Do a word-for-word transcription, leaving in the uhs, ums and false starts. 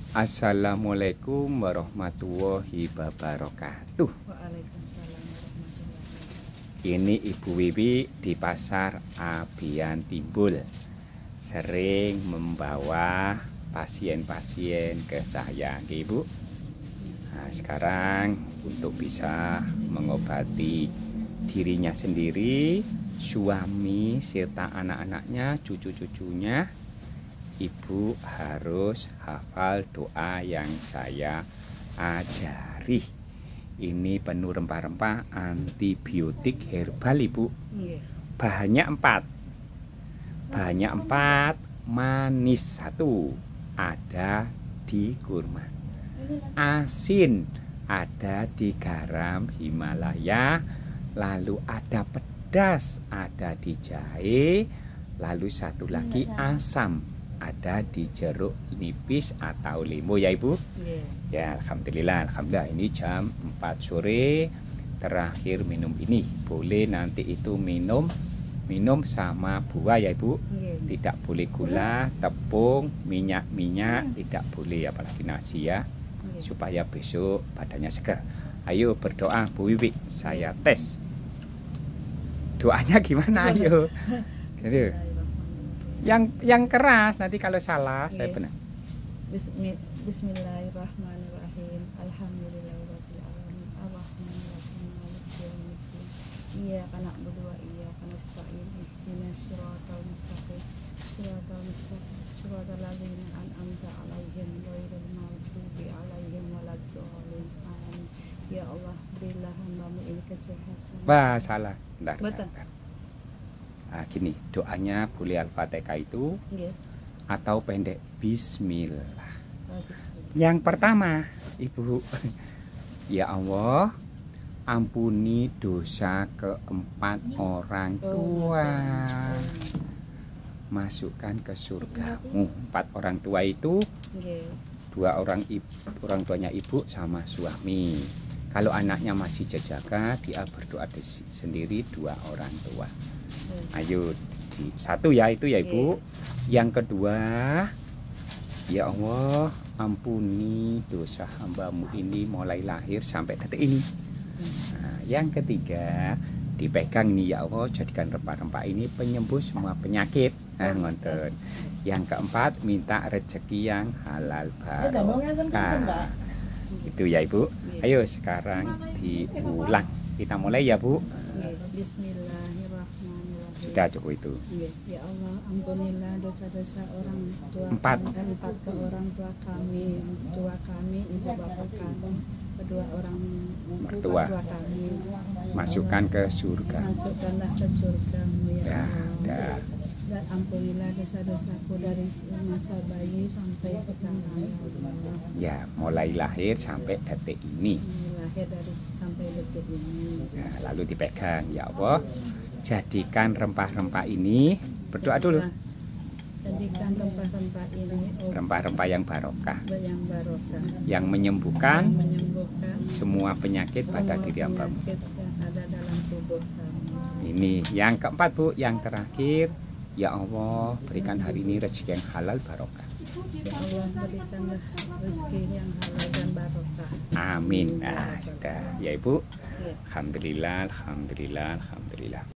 Assalamualaikum warahmatullahi wabarakatuh. Waalaikumsalam warahmatullahi wabarakatuh. Ini Ibu Wiwi di Pasar Abian Timbul, sering membawa pasien-pasien ke saya, Ibu. Nah, sekarang untuk bisa mengobati dirinya sendiri, suami serta anak-anaknya, cucu-cucunya, Ibu harus hafal doa yang saya ajari. Ini penuh rempah-rempah, antibiotik herbal, Ibu. Iya. Bahannya empat. Bahannya empat, manis satu, ada di kurma. Asin ada di garam Himalaya. Lalu ada pedas ada di jahe. Lalu satu lagi asam ada di jeruk nipis atau limo, ya Ibu. Yeah. Ya, alhamdulillah, alhamdulillah ini jam empat sore terakhir minum ini. Boleh nanti itu minum minum sama buah, ya Ibu. Yeah. Tidak boleh gula, tepung, minyak-minyak tidak boleh, apalagi nasi ya. Yeah. Supaya besok badannya segar. Ayo berdoa Bu Wiwi, saya tes. Doanya gimana, ayo. Gitu. Yang yang keras, nanti kalau salah yeah. Saya benar. Bismillahirrahmanirrahim. Alhamdulillahirabbil alamin. Arrahmanirrahim. Maliki yaumiddin. Iyyaka na'budu wa iyyaka nasta'in. Ihdinas siratal mustaqim. Siratal mustaqim. Siratal ladzina an'amta 'alaihim ghairil maghdubi 'alaihim waladdallin. Amin. Ya Allah, berilah hamba-Mu ini kesehatan. Wah, salah. Bentar, Betul. bentar. Nah, gini, doanya boleh Al-Fatihah itu Yeah. atau pendek Bismillah. Oh, bismillah. Yang pertama, Ibu, ya Allah, ampuni dosa keempat orang tua, masukkan ke surga-Mu. Empat orang tua itu Yeah. dua orang ibu, orang tuanya ibu sama suami. Kalau anaknya masih jaga, dia berdoa sendiri dua orang tua. Ayo, di satu ya itu ya Ibu. Yang kedua, ya Allah, ampuni dosa hamba-Mu ini mulai lahir sampai detik ini. Nah, yang ketiga, dipegang nih ya Allah, jadikan rempah-rempah ini penyembuh semua penyakit. Nah, ngonten. Yang keempat, minta rezeki yang halal barokah. Itu ya Ibu. Ayo sekarang diulang. Kita mulai ya Bu. Bismillahirrahmanirrahim. Sudah cukup itu. Ya Allah, ampunilah dosa-dosa orang tua Empat. kami, empat ke orang tua kami, tua kami, ibu bapak kami, kedua orang Mertua. tua kami. Masukkan ke surga. Masukkanlah ke surga-Mu ya Ya, Allah. dah. Dan ampunilah dosa-dosaku dari masa bayi sampai sekarang ya Allah. Ya, mulai lahir sampai detik ini. Lahir dari sampai detik ini. Nah, lalu dipegang ya Allah. Jadikan rempah-rempah ini, berdoa dulu. Jadikan rempah-rempah ini oh, Rempah-rempah yang barokah, yang barokah, yang menyembuhkan yang menyembuhkan semua penyakit pada semua diri hamba-Mu. penyakit yang ada dalam tubuh kami. Ini yang keempat Bu, yang terakhir. Ya Allah, berikan hari ini rezeki yang halal barokah. Ya Allah, berikanlah rezeki yang halal dan barokah. Amin. Nah, sudah ya Ibu. Ya. Alhamdulillah, alhamdulillah, alhamdulillah.